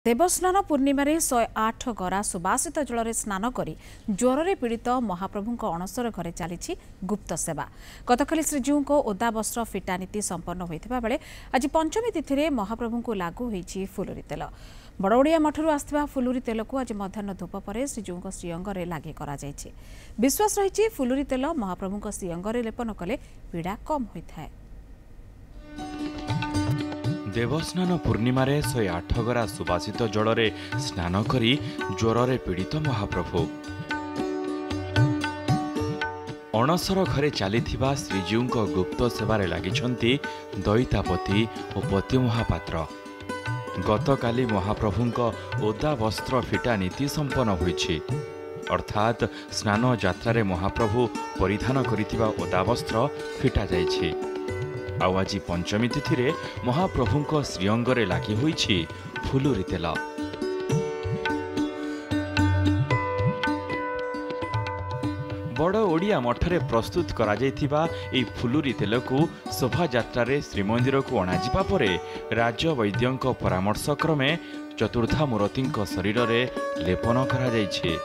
देवस्नान पूर्णिमार 108 गरा सुबासित जल स्नान कर ज्वर पीड़ित महाप्रभु अणसर घरे चली गुप्त सेवा। गतकाली श्रीजीऊ को ओदा वस्त्र फिटा नीति संपन्न होता बेले आज पंचमी तिथि में महाप्रभु को लागू होती फुलुरी तेल। बड़ोड़िया मठरू आसथिबा फुलुरी तेल को आज मध्याह्न धूप पर श्रीजीऊ श्रीअंगे लागू कर विश्वास रही फुलुरी तेल महाप्रभु श्रीअंगे लेपन कले पीड़ा कम होता है। देवस्नान पूर्णिमार 108 गरा सुबासित जलरे स्नान करी ज्वर पीड़ित महाप्रभु अणसर घरे चलीथिबा श्रीजीऊ गुप्त सेवारे लागिछंती दईतापति और पति महापात्र। गतकाली महाप्रभुंक ओदा वस्त्र फिटा नीति संपन्न होईछि। अर्थात स्नान यात्रा महाप्रभु परिधान करिथिबा ओदा वस्त्र फिटा जाइछि। आज पंचमी तिथि रे महाप्रभुंक श्रीअंगरे लागी होईछि फुलुरी तेल। बड़ ओडिया मठरे प्रस्तुत करा जायथिबा एई फुलुरी तेल को शोभा यात्रा रे श्रीमंदिर को अणाजिबा परे राज्य वैद्यंक परामर्श क्रमे चतुर्धा मूर्तिंक शरीर रे लेपन करा जायछि।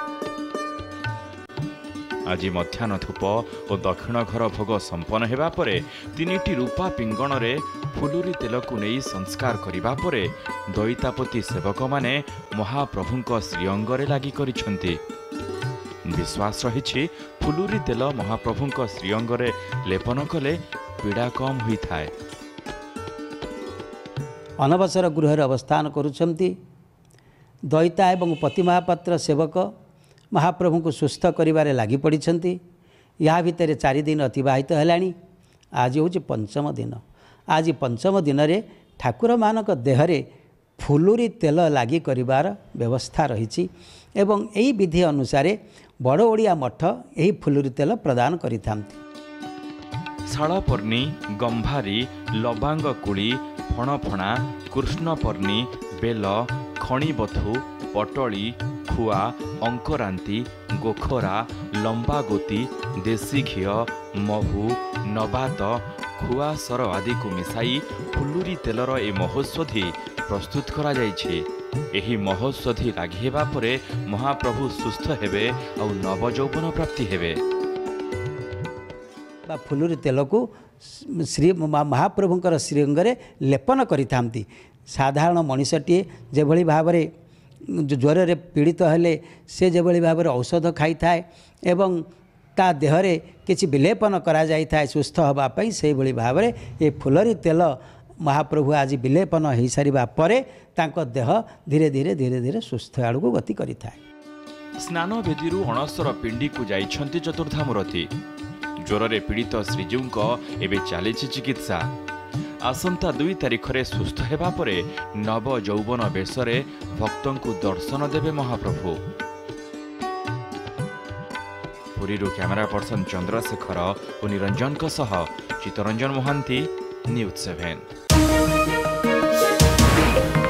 आज मध्याह्न धूप और दक्षिण घर भोग संपन्न हेबा परे 3टी रूपा पिंगण रे फुलुरी तेल को नहीं संस्कार करिबा परे दईतापति सेवक माने महाप्रभुंक श्रीअंगरे लागी करिसंती। विश्वास रही फुलुरी तेल महाप्रभुंक श्रीअंगरे लेपन कले पीड़ा कम होइथाय। अनवसर गृह अवस्थान करुछंती दईता एवं पति महापात्र सेवक महाप्रभु को सुस्थ करिबारे लागि पड़िछंती। या भितर 4 दिन अतिबाहित हेलानी। आज हूँ पंचम दिन। आज पंचम दिन रे ठाकुर मानक देहरे फुलुरी तेल लागि करिबार व्यवस्था रही एवं एही विधि अनुसार बड़ ओडिया मठ एही फुलुरी तेल प्रदान करिथांती। शालपर्णी, गंभारी, लबांग कुली, फणफणा, कृष्णपर्णी, बेल, खणीबथु, पटली, खुआ, अंकरांती, गोखरा, लंबा गोती, देशी घी, महू, नबात, खुआ सर आदि को मिसाई फुलुरी तेलर ए महोषधि प्रस्तुत करा जायछि। एही महोषधि लागि हेबा परे महाप्रभु सुस्थ हेबे और नवजौवन प्राप्ति हेबे। फुलुरी तेल को श्री महाप्रभुंकर श्रीअंगरे लेपन करिथांती। साधारण मनीषटीए जेभଳି भाबरे ज्वर रे पीड़ित हेले से जेभଳି भाबरे औषध खाई थाए एवं ता देहरे किछि विलेपन करा जाई थाए सुस्थ हबा पई से भଳି भाबरे ए फुलरी तेल महाप्रभु आज विलेपन हो सारिबा परे तांको देह धीरे धीरे सुस्थ आड़ू गति करि थाए। स्नान वेदीरु अणसर पिंडी को जाइछंती चतुर्धा मूर्ति। ज्वर रे पीड़ित श्रीजीऊ एबे चलीछि चिकित्सा। आसंता 2 तारिख रे सुस्थ हेबा परे नव जौवन बेशरे भक्तों को दर्शन देवे महाप्रभु। पुरी कैमरा पर्सन चंद्रशेखर और निरंजन चित्तरंजन महांती, न्यूज 7।